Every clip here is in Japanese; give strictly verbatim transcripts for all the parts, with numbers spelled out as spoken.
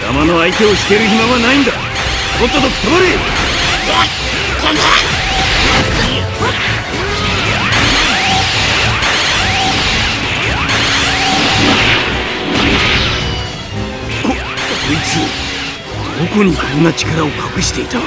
様の相手をしている暇はないんだ。とっととくたばれ。こ、こいつどこにこんな力を隠していた。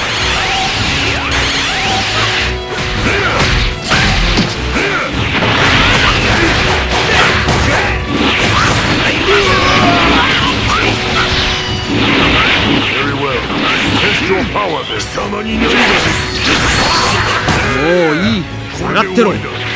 貴様に何が。 もういい、下がってろ。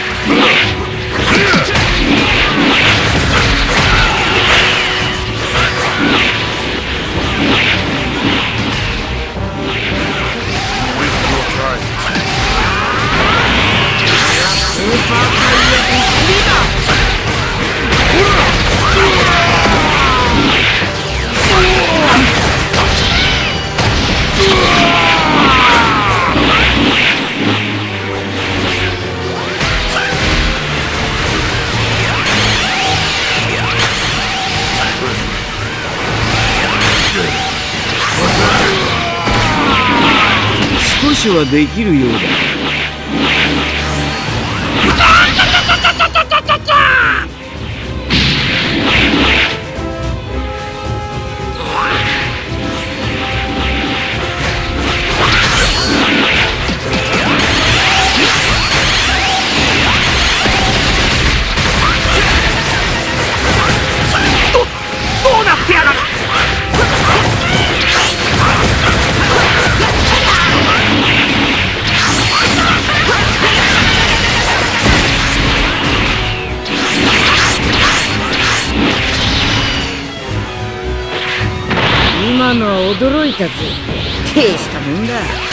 少しはできるようだ。ど、どうなってやがる。今のは驚いたぜ。大したもんだ。